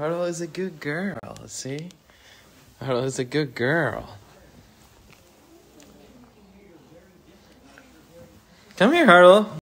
Harlow is a good girl, see? Harlow is a good girl. Come here, Harlow.